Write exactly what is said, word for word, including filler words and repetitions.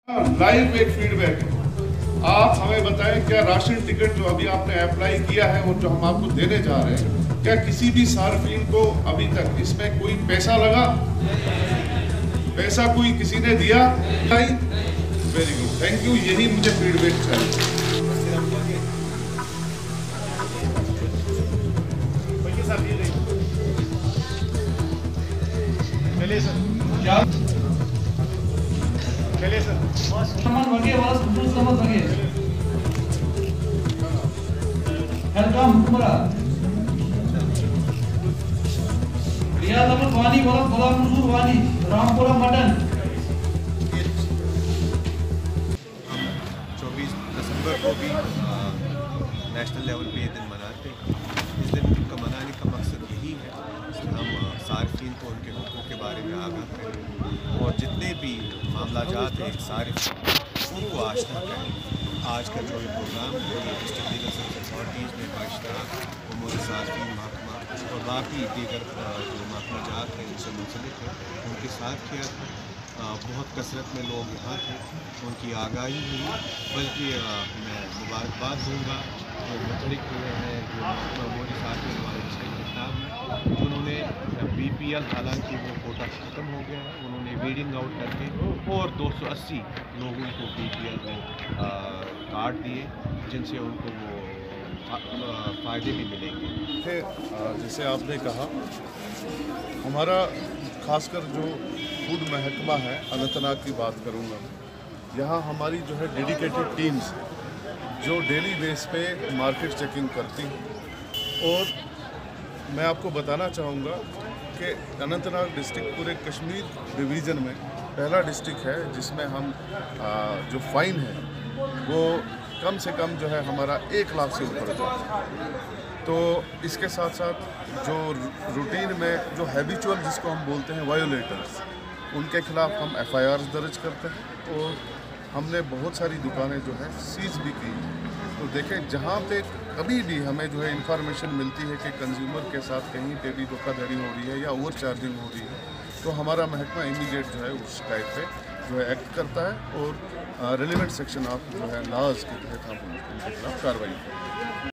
Live एक feedback आप हमें बताएं, क्या राशन टिकट जो अभी आपने अप्लाई किया है और जो हम आपको देने जा रहे हैं, क्या किसी भी सार्फिन को अभी तक इसमें कोई पैसा लगा? पैसा कोई किसी ने दिया? Very good, thank you. यही मुझे फीडबैक चाहिए। चलिए सर, क्या चलिए सर, सामान बगे वाला सुन समझ बगे वेलकम कुमरा रियाद अहमद वानी वाला गुलाम मंसूर वानी रामपुरा मटन। चौबीस दिसंबर को भी नेशनल लेवल पे ये दिन मनाते हैं। इस दिन का मनाने का मकसद यही है कि हम सार्फिन को उनके हुकूक़ के बारे में आगाह करें और जितने भी मामला जात हैं सार्फिन उनको आशना करें। आज का जो ये प्रोग्राम है ये डिस्ट्रिक्ट लीगल सर्विस अथॉरिटीज़ ने बाइश्तराक उमूर सार्फिन महकमा और बाकी दीगर जो महकमा जात हैं जिनसे मुंसलिक है उनके साथ किया था। बहुत कसरत में लोग यहाँ थे, उनकी आगाही हुई। बल्कि मैं मुबारकबाद दूँगा जो मुतरिक हुए हैं जो महकमा मोदी सार्फिन वाले किताब में जिन्होंने बी पी एल, हालांकि वो कोटा ख़त्म हो गया है, उन्होंने वीडिंग आउट करके और दो सौ अस्सी लोगों को बी पी एल में कार्ड दिए जिनसे उनको वो फ़ायदे भी मिलेंगे। जैसे आपने कहा, हमारा खासकर जो फूड महकमा है अनंतनाग की बात करूँगा, यहाँ हमारी जो है डेडिकेटेड टीम्स जो डेली बेस पे मार्केट चेकिंग करती हैं। और मैं आपको बताना चाहूँगा कि अनंतनाग डिस्ट्रिक्ट पूरे कश्मीर डिवीज़न में पहला डिस्ट्रिक्ट है जिसमें हम आ, जो फ़ाइन है वो कम से कम जो है हमारा एक लाख से ऊपर है। तो इसके साथ साथ जो रूटीन में जो हैबिचुअल जिसको हम बोलते हैं वायोलेटर्स, उनके खिलाफ हम एफ आई आर दर्ज करते हैं और हमने बहुत सारी दुकानें जो है सीज भी की। तो देखें, जहाँ पे कभी भी हमें जो है इंफॉर्मेशन मिलती है कि कंज्यूमर के साथ कहीं पे भी धोखाधड़ी हो रही है या ओवर चार्जिंग हो रही है, तो हमारा महकमा इमीडिएट जो है उस शिकायत पे जो है एक्ट करता है और रेलिवेंट सेक्शन ऑफ जो है लॉज के तहत हम उनके खिलाफ कार्रवाई करते हैं।